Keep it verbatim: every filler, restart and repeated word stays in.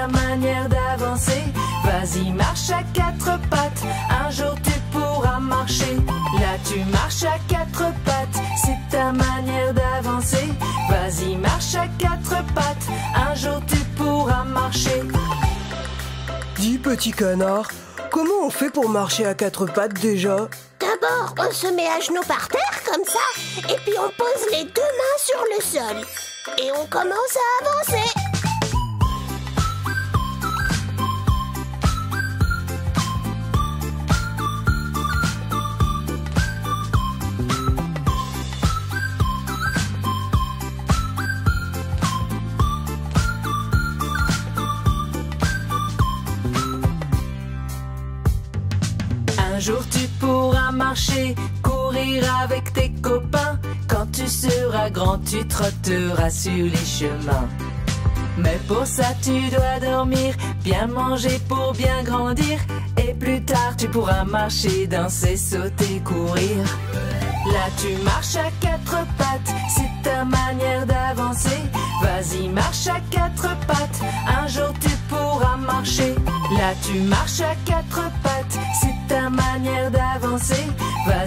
ta manière d'avancer. Vas-y, marche à quatre pattes, un jour tu pourras marcher. Là tu marches à quatre pattes, c'est ta manière d'avancer. Vas-y, marche à quatre pattes, un jour tu pourras marcher. Dis, petit canard, comment on fait pour marcher à quatre pattes déjà? D'abord, on se met à genoux par terre comme ça, et puis on pose les deux mains sur le sol. Et on commence à avancer. Un jour tu pourras marcher, courir avec tes copains. Quand tu seras grand, tu trotteras sur les chemins. Mais pour ça tu dois dormir, bien manger pour bien grandir. Et plus tard tu pourras marcher, danser, sauter, courir. Là tu marches à quatre pattes, c'est ta manière d'avancer. Vas-y, marche à quatre pattes, un jour tu pourras marcher. Là tu marches à quatre pattes, c'est ta manière d'avancer. Vas